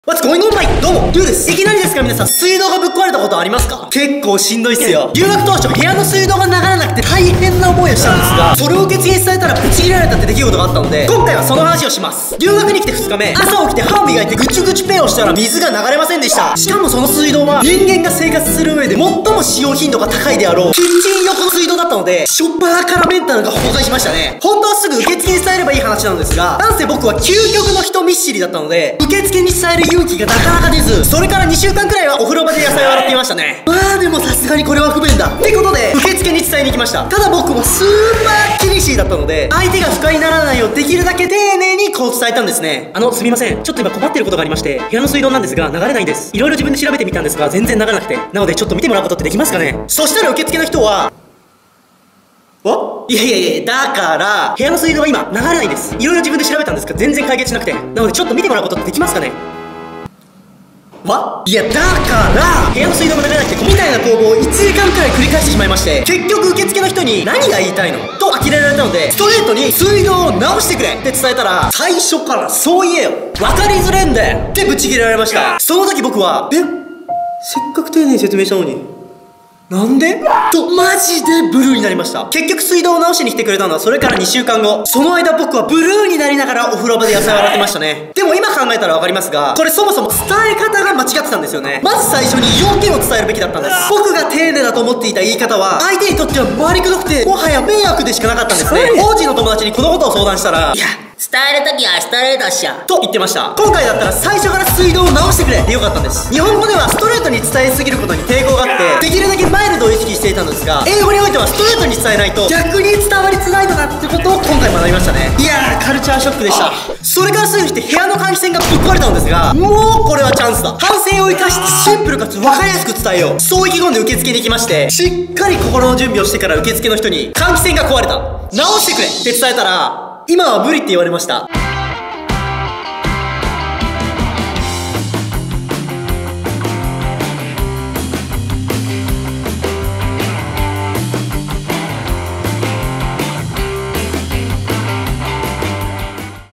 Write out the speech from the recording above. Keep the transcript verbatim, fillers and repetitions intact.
What's going on, my? どうも、ルーです。いきなりですが皆さん、水道がぶっ壊れたことありますか？結構しんどいっすよ。留学当初、部屋の水道が流れなくて大変な思いをしたんですが、それを受付に伝えたらブチ切られたって出来事があったので、今回はその話をします。留学に来てふつかめ、朝起きて歯を磨いてぐちゅぐちゅペンをしたら水が流れませんでした。しかもその水道は、人間が生活する上で最も使用頻度が高いであろう、キッチン横の水道だったので、しょっぱなからメンタルが崩壊しましたね。本当はすぐ受付に伝えればいい話なんですが、なんせ僕は究極の人見知りだったので、受付に伝える勇気がなかなか出ず、それからにしゅうかんくらいはお風呂場で野菜を洗っていましたね。まあでもさすがにこれは不便だってことで受付に伝えに行きました。ただ僕はスーパーキリシーだったので、相手が不快にならないようできるだけ丁寧にこう伝えたんですね。あのすみません、ちょっと今困ってることがありまして、部屋の水道なんですが流れないんです。いろいろ自分で調べてみたんですが全然流れなくて、なのでちょっと見てもらうことってできますかね？そしたら受付の人はわいやいやいや、だから、部屋の水道は今流れないんです。いろいろ自分で調べたんですが全然解決しなくて、なのでちょっと見てもらうことってできますかね？わいや、だから部屋の水道が流れなくてみたいな攻防をいちじかんくらい繰り返してしまいまして、結局受付の人に何が言いたいのと呆れられたので、ストレートに水道を直してくれって伝えたら、最初からそう言えよ、分かりづれんだよってブチ切れられました。その時僕はえせっかく丁寧に説明したのになんでとマジでブルーになりました。結局水道を直しに来てくれたのはそれからにしゅうかんご。その間僕はブルーになりながらお風呂場で野菜を洗ってましたね。でも今考えたらわかりますが、これそもそも伝え方が間違ってたんですよね。まず最初に要件を伝えるべきだったんです。僕が丁寧だと思っていた言い方は相手にとっては回りくどくてもはや迷惑でしかなかったんですね。当時の友達にこのことを相談したら、いや伝えるときはストレートっしょと言ってました。今回だったら最初から水道を直してくれでよかったんです。日本語ではストレートに伝えすぎることに抵抗があって、できるだけマイルドを意識していたのですが、英語においてはストレートに伝えないと逆に伝わりづらいのだってことを今回学びましたね。いやーカルチャーショックでした。それからすぐにして部屋の換気扇がぶっ壊れたのですが、もうこれはチャンスだ。反省を生かしてシンプルかつ分かりやすく伝えよう、そう意気込んで受付に行きまして、しっかり心の準備をしてから受付の人に換気扇が壊れた、直してくれって伝えたら、今は無理って言われました。